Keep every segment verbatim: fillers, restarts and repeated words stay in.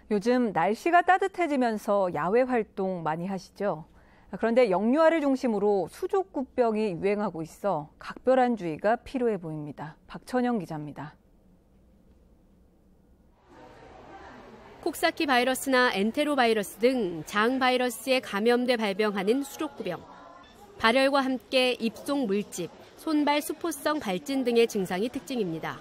요즘 날씨가 따뜻해지면서 야외 활동 많이 하시죠? 그런데 영유아를 중심으로 수족구병이 유행하고 있어 각별한 주의가 필요해 보입니다. 박천영 기자입니다. 콕사키 바이러스나 엔테로바이러스 등 장 바이러스에 감염돼 발병하는 수족구병. 발열과 함께 입속 물집, 손발 수포성 발진 등의 증상이 특징입니다.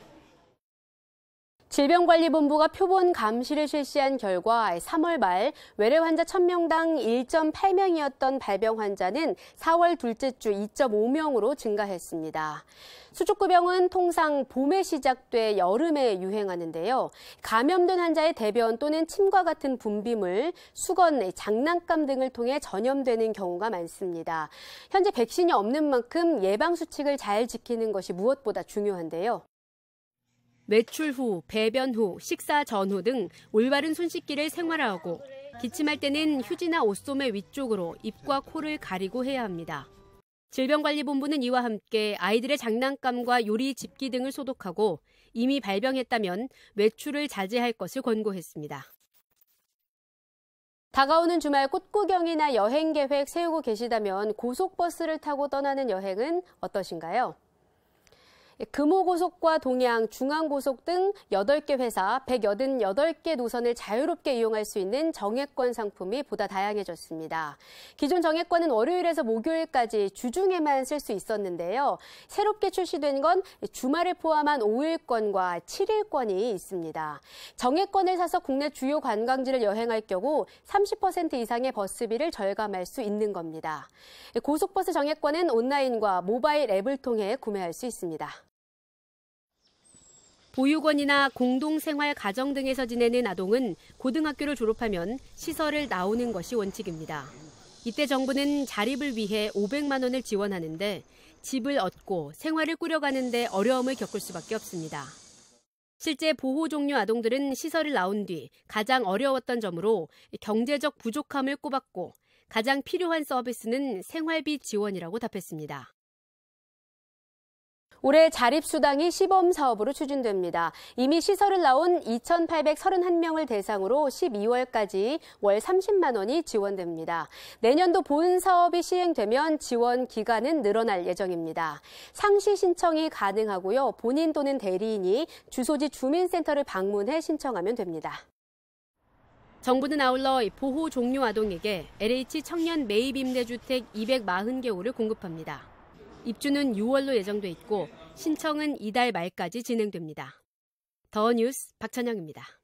질병관리본부가 표본 감시를 실시한 결과 삼월 말 외래 환자 천 명당 일 점 팔 명이었던 발병 환자는 사월 둘째 주 이 점 오 명으로 증가했습니다. 수족구병은 통상 봄에 시작돼 여름에 유행하는데요. 감염된 환자의 대변 또는 침과 같은 분비물, 수건, 장난감 등을 통해 전염되는 경우가 많습니다. 현재 백신이 없는 만큼 예방 수칙을 잘 지키는 것이 무엇보다 중요한데요. 외출 후, 배변 후, 식사 전후 등 올바른 손 씻기를 생활화하고 기침할 때는 휴지나 옷소매 위쪽으로 입과 코를 가리고 해야 합니다. 질병관리본부는 이와 함께 아이들의 장난감과 요리 집기 등을 소독하고 이미 발병했다면 외출을 자제할 것을 권고했습니다. 다가오는 주말 꽃구경이나 여행 계획 세우고 계시다면 고속버스를 타고 떠나는 여행은 어떠신가요? 금호고속과 동양, 중앙고속 등 여덟 개 회사 백팔십팔 개 노선을 자유롭게 이용할 수 있는 정액권 상품이 보다 다양해졌습니다. 기존 정액권은 월요일에서 목요일까지 주중에만 쓸 수 있었는데요. 새롭게 출시된 건 주말을 포함한 오 일권과 칠 일권이 있습니다. 정액권을 사서 국내 주요 관광지를 여행할 경우 삼십 퍼센트 이상의 버스비를 절감할 수 있는 겁니다. 고속버스 정액권은 온라인과 모바일 앱을 통해 구매할 수 있습니다. 보육원이나 공동생활 가정 등에서 지내는 아동은 고등학교를 졸업하면 시설을 나오는 것이 원칙입니다. 이때 정부는 자립을 위해 오백만 원을 지원하는데 집을 얻고 생활을 꾸려가는 데 어려움을 겪을 수밖에 없습니다. 실제 보호 종류 아동들은 시설을 나온 뒤 가장 어려웠던 점으로 경제적 부족함을 꼽았고 가장 필요한 서비스는 생활비 지원이라고 답했습니다. 올해 자립수당이 시범 사업으로 추진됩니다. 이미 시설을 나온 이천팔백삼십일 명을 대상으로 십이월까지 월 삼십만 원이 지원됩니다. 내년도 본 사업이 시행되면 지원 기간은 늘어날 예정입니다. 상시 신청이 가능하고요. 본인 또는 대리인이 주소지 주민센터를 방문해 신청하면 됩니다. 정부는 아울러 보호 종료 아동에게 엘에이치 청년 매입 임대주택 이백사십 개 호를 공급합니다. 입주는 유월로 예정돼 있고 신청은 이달 말까지 진행됩니다. 더 뉴스 박천영입니다.